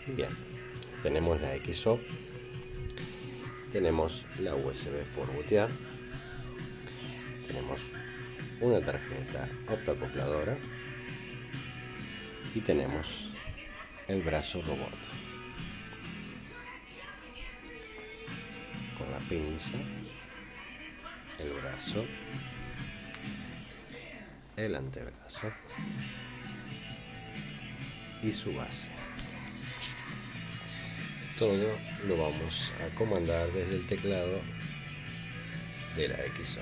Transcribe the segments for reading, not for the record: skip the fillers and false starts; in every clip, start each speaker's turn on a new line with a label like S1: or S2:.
S1: Bien, tenemos la XO, tenemos la USB por bootear, tenemos una tarjeta optoacopladora y tenemos el brazo robot con la pinza, el brazo, el antebrazo y su base. Todo lo vamos a comandar desde el teclado de la XO.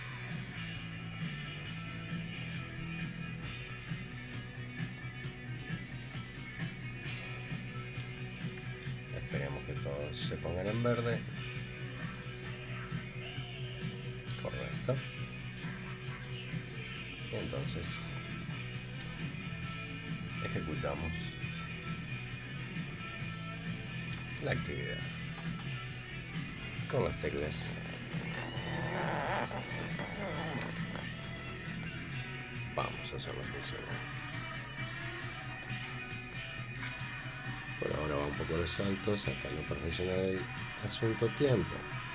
S1: Esperemos que todos se pongan en verde. Correcto. Y entonces ejecutamos la actividad con las teclas. Vamos a hacerlo funcionar. Por ahora va un poco de saltos hasta no perfeccionar el asunto tiempo.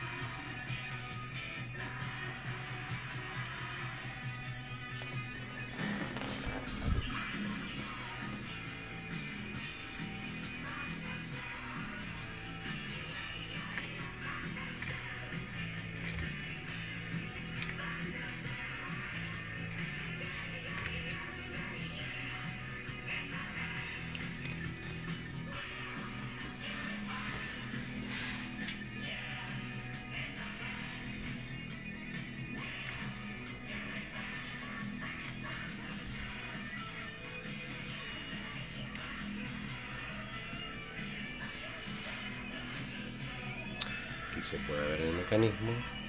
S1: Aquí se puede ver el mecanismo.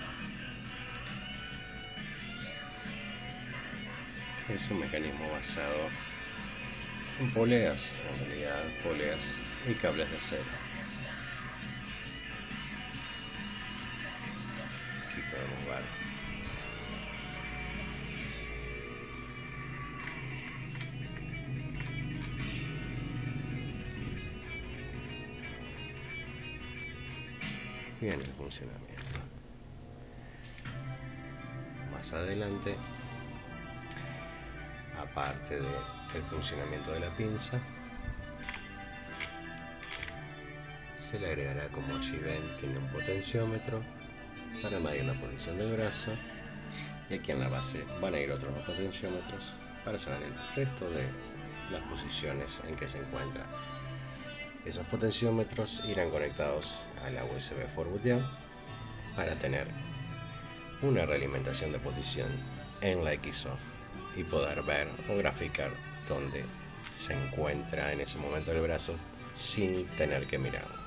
S1: Es un mecanismo basado en poleas, en realidad poleas y cables de acero. Aquí podemos ver bien el funcionamiento. Más adelante, aparte del funcionamiento de la pinza, se le agregará, como allí ven, tiene un potenciómetro para medir la posición del brazo, y aquí en la base van a ir otros dos potenciómetros para saber el resto de las posiciones en que se encuentra. Esos potenciómetros irán conectados a la USB for bootear para tener una realimentación de posición en la XO y poder ver o graficar dónde se encuentra en ese momento el brazo sin tener que mirar.